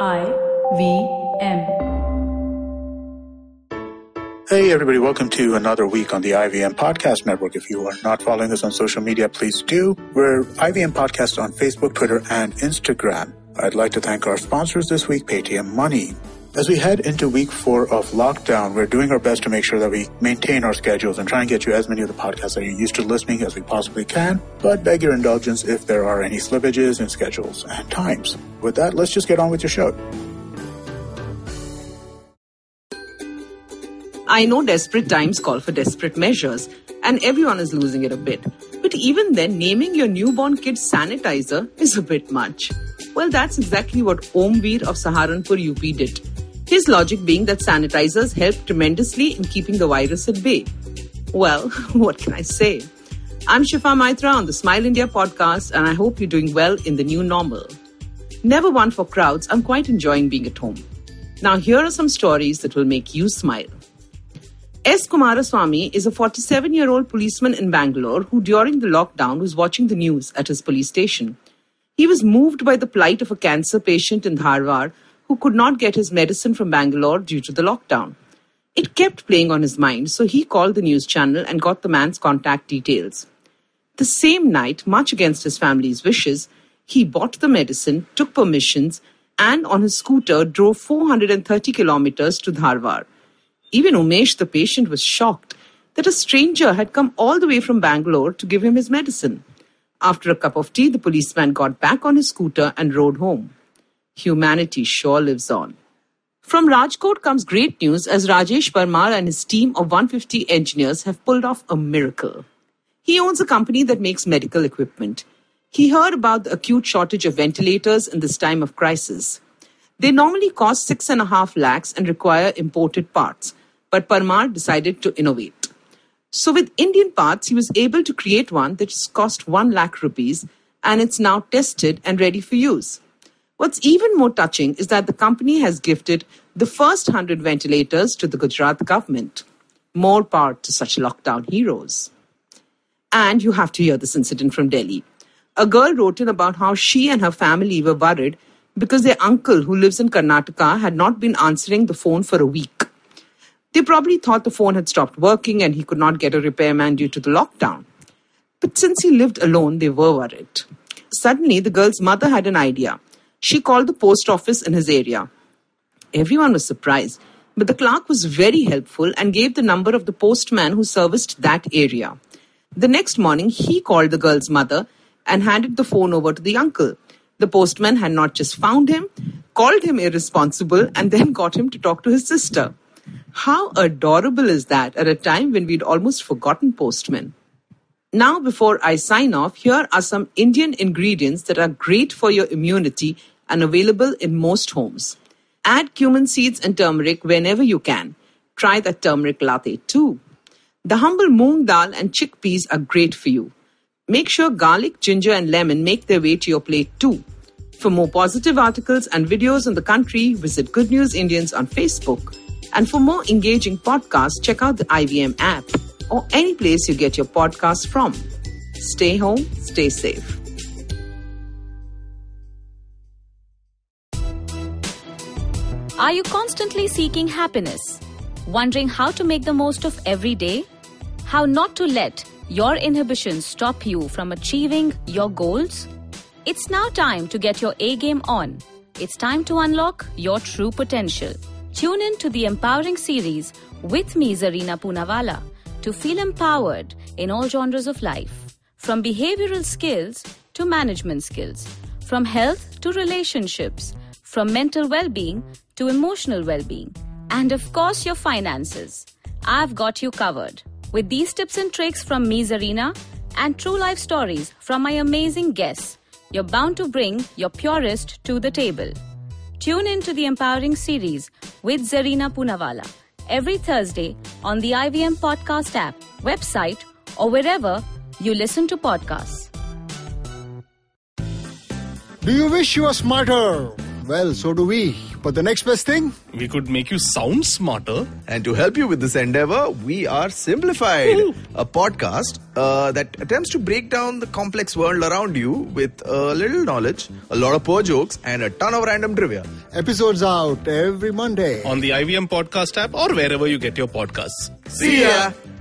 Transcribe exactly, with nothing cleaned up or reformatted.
I V M. Hey everybody, welcome to another week on the I V M Podcast Network. If you are not following us on social media, please do. We're I V M Podcast on Facebook, Twitter, and Instagram. I'd like to thank our sponsors this week, Paytm Money. As we head into week four of lockdown, we're doing our best to make sure that we maintain our schedules and try and get you as many of the podcasts that you're used to listening as we possibly can, but beg your indulgence if there are any slippages in schedules and times. With that, let's just get on with your show. I know desperate times call for desperate measures, and everyone is losing it a bit. But even then, naming your newborn kid sanitizer is a bit much. Well, that's exactly what Omveer of Saharanpur, U P did. His logic being that sanitizers help tremendously in keeping the virus at bay. Well, what can I say? I'm Shifa Maitra on the Smile India podcast, and I hope you're doing well in the new normal. Never one for crowds, I'm quite enjoying being at home. Now, here are some stories that will make you smile. S. Kumaraswamy is a forty-seven-year-old policeman in Bangalore who during the lockdown was watching the news at his police station. He was moved by the plight of a cancer patient in Dharwad who could not get his medicine from Bangalore due to the lockdown. It kept playing on his mind, so he called the news channel and got the man's contact details. The same night, much against his family's wishes, he bought the medicine, took permissions, and on his scooter drove four hundred thirty kilometers to Dharwad. Even Umesh, the patient, was shocked that a stranger had come all the way from Bangalore to give him his medicine. After a cup of tea, the policeman got back on his scooter and rode home. Humanity sure lives on. From Rajkot comes great news as Rajesh Parmar and his team of one hundred fifty engineers have pulled off a miracle. He owns a company that makes medical equipment. He heard about the acute shortage of ventilators in this time of crisis. They normally cost six and a half lakhs and require imported parts. But Parmar decided to innovate. So with Indian parts, he was able to create one that cost one lakh rupees, and it's now tested and ready for use. What's even more touching is that the company has gifted the first one hundred ventilators to the Gujarat government. More power to such lockdown heroes. And you have to hear this incident from Delhi. A girl wrote in about how she and her family were worried because their uncle, who lives in Karnataka, had not been answering the phone for a week. They probably thought the phone had stopped working and he could not get a repairman due to the lockdown. But since he lived alone, they were worried. Suddenly, the girl's mother had an idea. She called the post office in his area. Everyone was surprised, but the clerk was very helpful and gave the number of the postman who serviced that area. The next morning, he called the girl's mother and handed the phone over to the uncle. The postman had not just found him, called him irresponsible, and then got him to talk to his sister. How adorable is that at a time when we'd almost forgotten postmen? Now, before I sign off, here are some Indian ingredients that are great for your immunity and available in most homes. Add cumin seeds and turmeric whenever you can. Try the turmeric latte too. The humble moong dal and chickpeas are great for you. Make sure garlic, ginger and lemon make their way to your plate too. For more positive articles and videos on the country, visit Good News Indians on Facebook. And for more engaging podcasts, check out the I V M app or any place you get your podcasts from. Stay home, stay safe. Are you constantly seeking happiness? Wondering how to make the most of every day? How not to let your inhibitions stop you from achieving your goals? It's now time to get your A-game on. It's time to unlock your true potential. Tune in to the Empowering series with me, Zarina Poonawalla, to feel empowered in all genres of life. From behavioral skills to management skills, from health to relationships, from mental well-being to emotional well-being, and of course your finances. I've got you covered. With these tips and tricks from me, Zarina, and true life stories from my amazing guests, you're bound to bring your purest to the table. Tune in to the Empowering series with Zarina Poonawalla every Thursday on the I V M Podcast app, website, or wherever you listen to podcasts. Do you wish you were smarter? Well, so do we. But the next best thing? We could make you sound smarter. And to help you with this endeavor, we are Simplified, Woo. a podcast uh, that attempts to break down the complex world around you with a little knowledge, a lot of poor jokes, and a ton of random trivia. Episodes out every Monday. On the I V M Podcast app or wherever you get your podcasts. See ya!